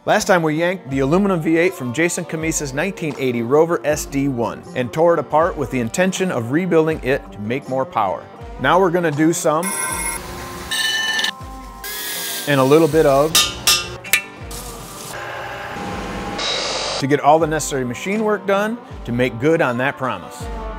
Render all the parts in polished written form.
Last time we yanked the aluminum V8 from Jason Cammisa's 1980 Rover SD1 and tore it apart with the intention of rebuilding it to make more power. Now we're gonna do some and a little bit of to get all the necessary machine work done to make good on that promise.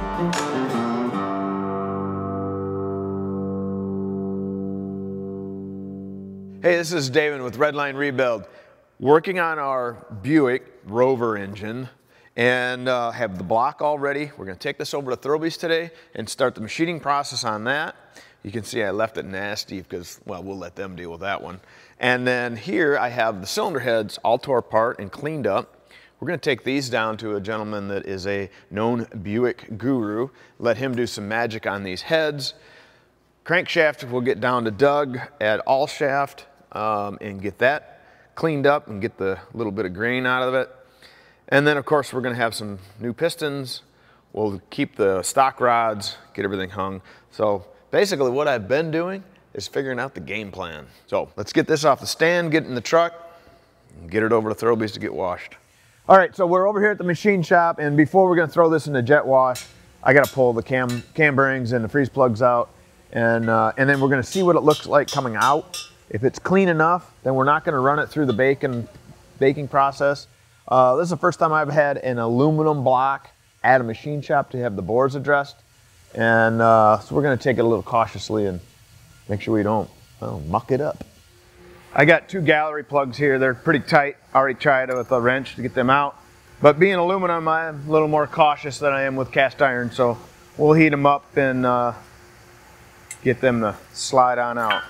Hey, this is Davin with Redline Rebuild. Working on our Buick Rover engine and have the block all ready. We're gonna take this over to Throbies today and start the machining process on that. You can see I left it nasty because, well, we'll let them deal with that one. And then here I have the cylinder heads all tore apart and cleaned up. We're gonna take these down to a gentleman that is a known Buick guru, let him do some magic on these heads. Crankshaft we'll get down to Doug at Allshaft and get that cleaned up and get the little bit of grain out of it. And then of course we're gonna have some new pistons. We'll keep the stock rods, get everything hung. So basically what I've been doing is figuring out the game plan. So let's get this off the stand, get it in the truck, and get it over to Throbies to get washed. All right, so we're over here at the machine shop, and before we're gonna throw this in the jet wash, I gotta pull the cam bearings and the freeze plugs out, and then we're gonna see what it looks like coming out. If it's clean enough, then we're not gonna run it through the baking process. This is the first time I've had an aluminum block at a machine shop to have the bores addressed. And so we're gonna take it a little cautiously and make sure we don't muck it up. I got two gallery plugs here. They're pretty tight. Already tried it with a wrench to get them out. But being aluminum, I'm a little more cautious than I am with cast iron. So we'll heat them up and get them to slide on out.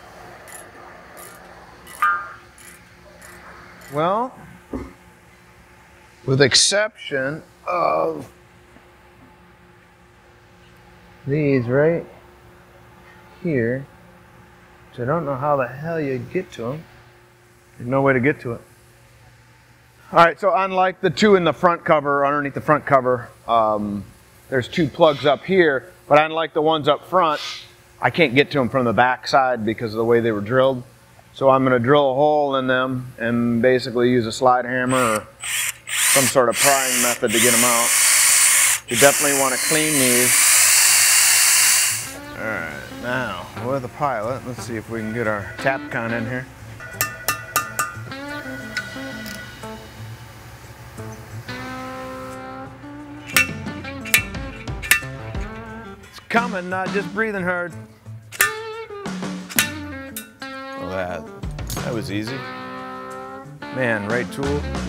Well, with exception of these right here, which I don't know how the hell you get to them. There's no way to get to it. All right, so unlike the two in the front cover, underneath the front cover, there's two plugs up here, but unlike the ones up front, I can't get to them from the back side because of the way they were drilled. So I'm gonna drill a hole in them and basically use a slide hammer or some sort of prying method to get them out. You definitely wanna clean these. All right, now with the pilot, let's see if we can get our Tapcon in here. It's coming, not just breathing hard. Well, that was easy. Man, right tool.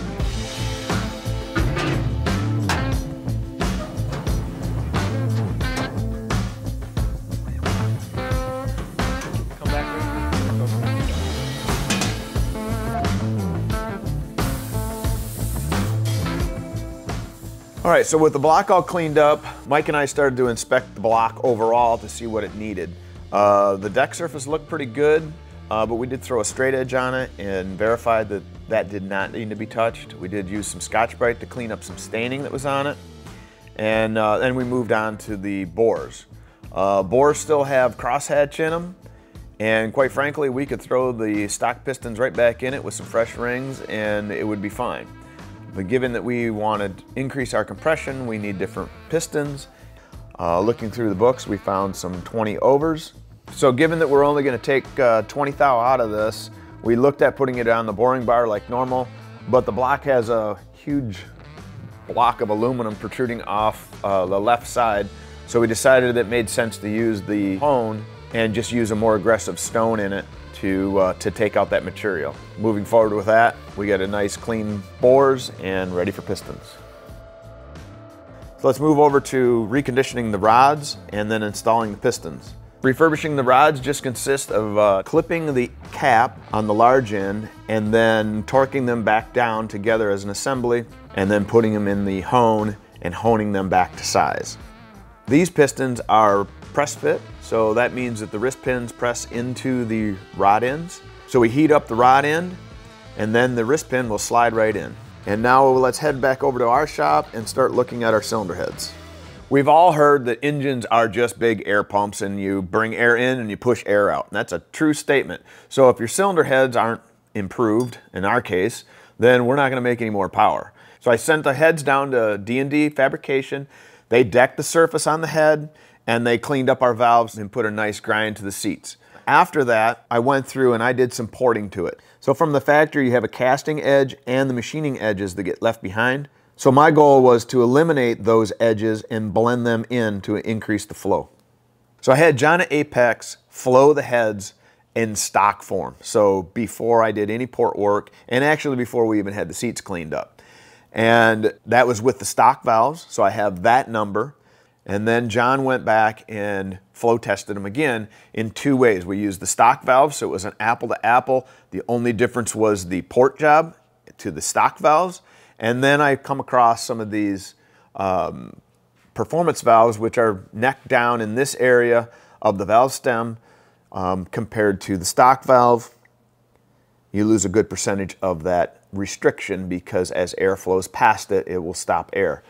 Come back. All right, so with the block all cleaned up, Mike and I started to inspect the block overall to see what it needed. The deck surface looked pretty good. But we did throw a straight edge on it and verified that that did not need to be touched. We did use some Scotch-Brite to clean up some staining that was on it. And then we moved on to the bores. Bores still have crosshatch in them. And quite frankly, we could throw the stock pistons right back in it with some fresh rings and it would be fine. But given that we wanted to increase our compression, we need different pistons. Looking through the books, we found some 20 overs. So given that we're only going to take 20 thou out of this, we looked at putting it on the boring bar like normal, but the block has a huge block of aluminum protruding off the left side, so we decided it made sense to use the hone and just use a more aggressive stone in it to take out that material. Moving forward with that, we got a nice clean bores and ready for pistons. So let's move over to reconditioning the rods and then installing the pistons. Refurbishing the rods just consists of clipping the cap on the large end and then torquing them back down together as an assembly and then putting them in the hone and honing them back to size. These pistons are press fit, so that means that the wrist pins press into the rod ends. So we heat up the rod end and then the wrist pin will slide right in. And now let's head back over to our shop and start looking at our cylinder heads. We've all heard that engines are just big air pumps and you bring air in and you push air out. And that's a true statement. So if your cylinder heads aren't improved, in our case, then we're not gonna make any more power. So I sent the heads down to D&D Fabrication. They decked the surface on the head and they cleaned up our valves and put a nice grind to the seats. After that, I went through and I did some porting to it. So from the factory, you have a casting edge and the machining edges that get left behind. So my goal was to eliminate those edges and blend them in to increase the flow. So I had John at Apex flow the heads in stock form. So before I did any port work, and actually before we even had the seats cleaned up. And that was with the stock valves, so I have that number. And then John went back and flow tested them again in 2 ways. We used the stock valves, so it was an apple to apple. The only difference was the port job to the stock valves. And then I come across some of these performance valves, which are neck down in this area of the valve stem compared to the stock valve. You lose a good percentage of that restriction because as air flows past it, it will stop air.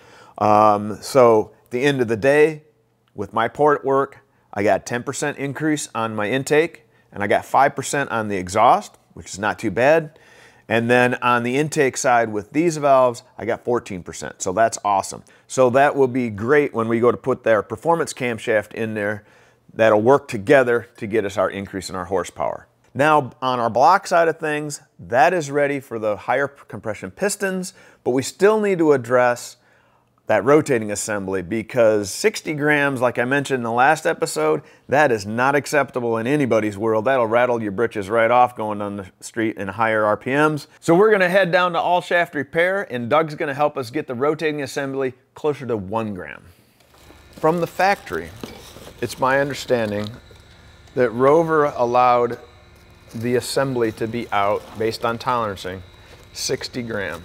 So at the end of the day, with my port work, I got 10% increase on my intake, and I got 5% on the exhaust, which is not too bad. And then on the intake side with these valves, I got 14%, so that's awesome. So that will be great when we go to put their performance camshaft in there. That'll work together to get us our increase in our horsepower. Now on our block side of things, that is ready for the higher compression pistons, but we still need to address that rotating assembly because 60 grams, like I mentioned in the last episode, that is not acceptable in anybody's world. That'll rattle your britches right off going on the street in higher RPMs. So we're gonna head down to Allshaft Repair and Doug's gonna help us get the rotating assembly closer to 1 gram. From the factory, it's my understanding that Rover allowed the assembly to be out based on tolerancing 60 grams.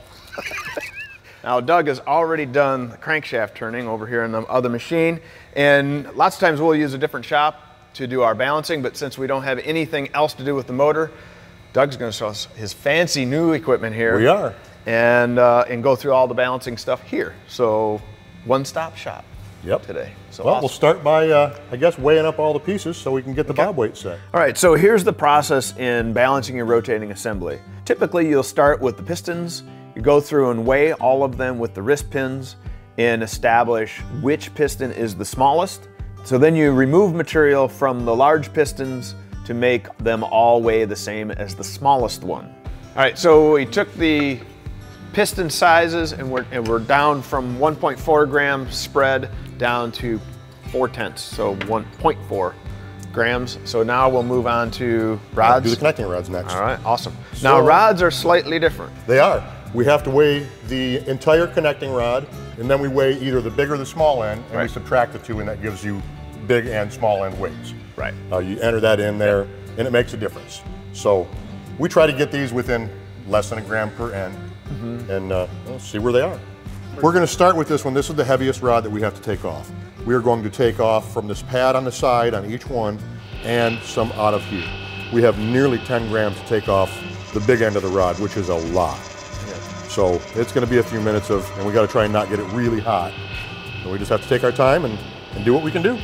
Now Doug has already done the crankshaft turning over here in the other machine, and lots of times we'll use a different shop to do our balancing, but since we don't have anything else to do with the motor, Doug's gonna show us his fancy new equipment here. We are. And go through all the balancing stuff here. So one-stop shop today. So well, awesome. We'll start by, I guess, weighing up all the pieces so we can get the bob weight set. All right, so here's the process in balancing your rotating assembly. Typically, you'll start with the pistons. You go through and weigh all of them with the wrist pins and establish which piston is the smallest. So then you remove material from the large pistons to make them all weigh the same as the smallest one. All right, so we took the piston sizes and we're down from 1.4 gram spread down to 4/10, so 1.4 grams. So now we'll move on to rods. Do the connecting rods next. All right, awesome. Now rods are slightly different. They are. We have to weigh the entire connecting rod, and then we weigh either the big or the small end, and we subtract the two, and that gives you big and small end weights. Right. You enter that in there, and it makes a difference. So we try to get these within less than 1 gram per end, and we'll see where they are. We're going to start with this one. This is the heaviest rod that we have to take off. We are going to take off from this pad on the side on each one, and some out of here. We have nearly 10 grams to take off the big end of the rod, which is a lot. So it's going to be a few minutes and we got to try and not get it really hot. And we just have to take our time and do what we can do.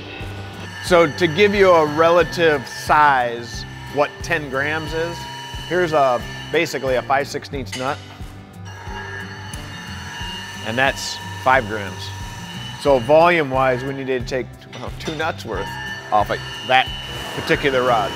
So to give you a relative size, what 10 grams is, here's basically a 5/16 nut. And that's 5 grams. So volume-wise, we need to take 2 nuts worth off of that particular rod.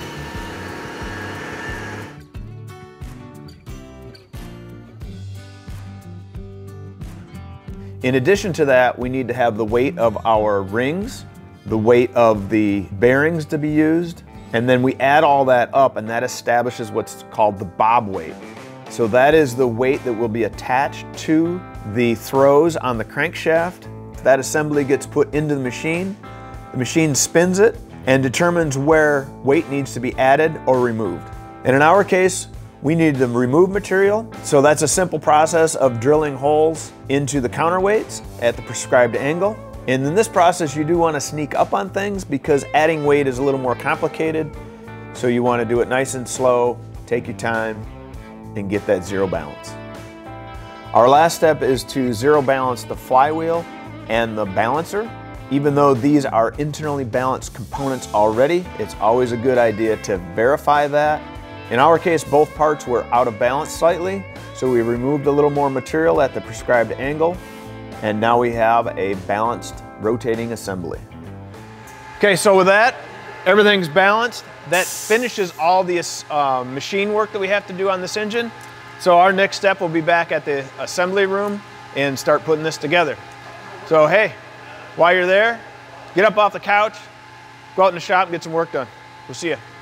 In addition to that, we need to have the weight of our rings, the weight of the bearings to be used, and then we add all that up and that establishes what's called the bob weight. So that is the weight that will be attached to the throws on the crankshaft. That assembly gets put into the machine spins it and determines where weight needs to be added or removed. And in our case, we need to remove material, so that's a simple process of drilling holes into the counterweights at the prescribed angle. And in this process, you do want to sneak up on things because adding weight is a little more complicated. So you want to do it nice and slow, take your time, and get that zero balance. Our last step is to zero balance the flywheel and the balancer. Even though these are internally balanced components already, it's always a good idea to verify that In our case, both parts were out of balance slightly, so we removed a little more material at the prescribed angle, and now we have a balanced rotating assembly. Okay, so with that, everything's balanced. That finishes all the machine work that we have to do on this engine. So our next step will be back at the assembly room and start putting this together. So hey, while you're there, get up off the couch, go out in the shop and get some work done. We'll see you.